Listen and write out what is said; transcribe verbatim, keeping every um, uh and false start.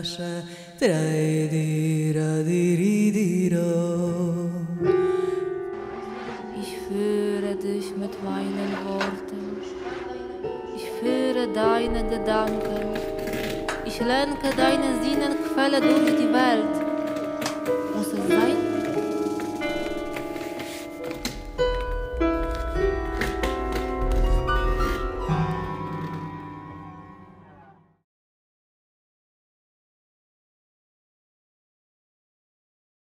sha tra di ra di ri di ro. Ich führe dich mit meinen Worten, ich führe deine Gedanken, ich lenke deine Sinnenquelle durch die Welt. Muss es sein?